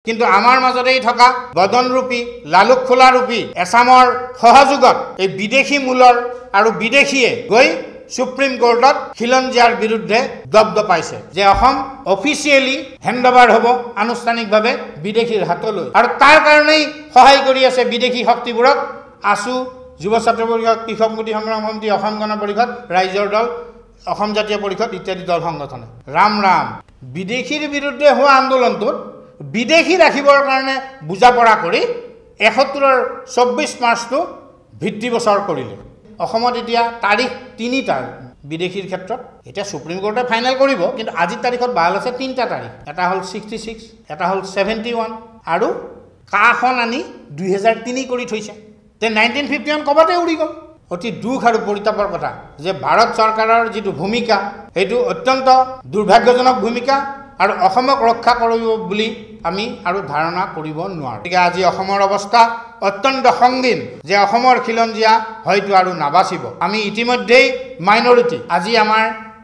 কিন্তু আমাৰ মাজতেই থকা বদনৰূপী লালুক খোলা ৰূপী এছামৰ সহযোগত এই বিদেশী মূলৰ আৰু বিদেশীয়ে গৈ সুপ্ৰিম কোৰ্টত খিলঞ্জীয়াৰ বিৰুদ্ধে দপদপাইছে যে অসম অফিচিয়েলি হেণ্ডঅভাৰ হ'ব আনুষ্ঠানিকভাৱে বিদেশীৰ হাতলৈ আৰু তাৰ কাৰণেই সহায় কৰি আছে বিদেশী শক্তিবোৰক আসু যুৱ ছাত্ৰ পৰিষদ কৃষক মুক্তি সংগ্ৰাম সমিতি অসম গণ পৰিষদ ৰাইজৰ দল অসম জাতীয় পৰিষদ ইত্যাদি দল সংগঠনে ৰাম বিদেশীৰ বিৰুদ্ধে হোৱা আন্দোলনটোত বিদেশী ৰাখিবৰ কাৰণে বুজা পৰা কৰি ৭১ৰ ২৪ মাৰ্চটো ভিত্তি বছৰ কৰিলে অসমত এতিয়া তাৰিখ ৩টা বিদেশীৰ ক্ষেত্ৰত এতিয়া সুপ্ৰিম কোৰ্টে ফাইনেল কৰিব কিন্তু আজিৰ তাৰিখত বাহাল আছে ৩টা তাৰিখ এটা হ'ল 66 এটা হ'ল 71 আৰু কাখন আনি ২০০৩ কৰি থৈছে তে 1951 কবাতে উৰি গ'ল অতি দুখ আৰু পৰিতাপৰ কথা যে ভাৰত চৰকাৰৰ যিটো ভূমিকা সেইটো অত্যন্ত দুৰ্ভাগ্যজনক ভূমিকা আৰু অসমক ৰক্ষা কৰিব বুলি আমি আৰু ধাৰণা কৰিব নোৱাৰো গতিকে আজি অসমৰ অৱস্থা অত্যন্ত সংগীন যে অসমৰ খিলঞ্জীয়া হয়তো আৰু নাবাচিব আমি ইতিমধ্যেই মাইনৰিটি আজি আমাৰ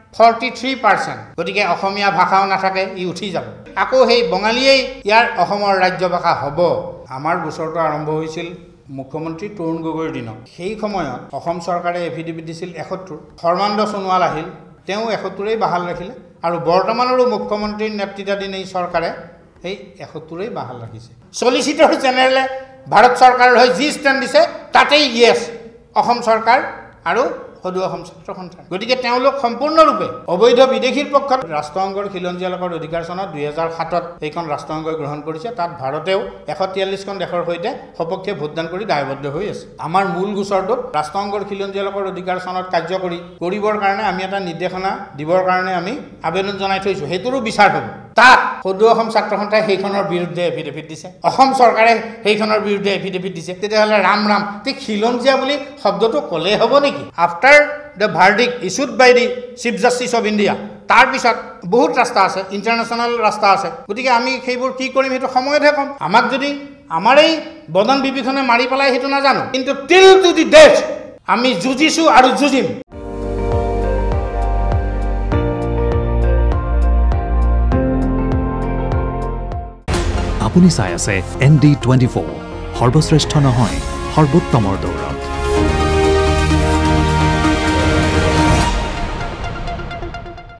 43% গতিকে অসমীয়া ভাষাও নাথাকে ই উঠি যাব আকৌ সেই বঙালীয়েই ইয়াৰ অসমৰ ৰাজ্য ভাষা হ'ব আমাৰ গোচৰটো আৰম্ভ হৈছিল মুখ্যমন্ত্ৰী তৰুণ গগৈৰ দিনত সেই সময়ত অসম চৰকাৰে এফিডেভিট দিছিল ৭১ সৰ্বানন্দ সোণোৱাল আহিল তেওঁ ৭১ৰেই বাহাল ৰাখিলে আৰু বৰ্তমানৰো মুখ্যমন্ত্ৰীৰ নেতৃত্বাধীন এই চৰকাৰে এই ৭১ৰেই বাহাল ৰাখিছে সলিচিটৰ জেনেৰেলে ভাৰত চৰকাৰৰ হৈ যি ষ্টেণ্ড দিছে তাতেই ইয়েছ অসম চৰকাৰ আৰু সদৌ অসম ছাত্ৰ সন্থা গতিকে তেওঁলোক সম্পূৰ্ণৰূপে অবৈধ বিদেশীৰ পক্ষত ৰাষ্ট্ৰসংঘৰ খিলঞ্জীয়া লোকৰ অধিকাৰ চনত 2007ত এইখন ৰাষ্ট্ৰসংঘই গ্ৰহণ কৰিছে তাত ভাৰতেও 143খন দেশৰ সৈতে সপক্ষে ভোটদান কৰি দায়বদ্ধ হৈ আছে আমাৰ মূল গোচৰটোত ৰাষ্ট্ৰসংঘৰ খিলঞ্জীয়া লোকৰ অধিকাৰ চনত কাৰ্যকৰী কৰিবৰ কাৰণে আমি এটা নিৰ্দেশনা দিবৰ কাৰণে আমি আবেদন জনাই থৈছো হেতুৰো বিচাৰ হ'ব তাত সদৌ অসম ছাত্ৰ সন্থাই সেইখনৰ বিৰুদ্ধে এফিডেভিট দিছে অসম চৰকাৰে সেইখনৰ বিৰুদ্ধে এফিডেভিট দিছে তেতিয়াহ'লে ৰাম তে খিলঞ্জীয়া বুলি শব্দটো ক'লে হ'ব নেকি after the verdict issued by the chief justice of India তাৰ পিছত বহুত ৰাস্তা আছে ইণ্টাৰনেশ্যনেল ৰাস্তা আছে গতিকে আমি সেইবোৰ কি কৰিম সেইটো সময়তহে ক'ম আমাক যদি আমাৰ এই বদন বিভীষণে মাৰি পেলাই সেইটো নাজানো কিন্তু টিল টু দি ডেথ আমি যুঁজিছো আৰু যুঁজিম আপুনি চাই আছে ND24 সৰ্বশ্ৰেষ্ঠ নহয় সৰ্বোত্তমৰ দৌৰ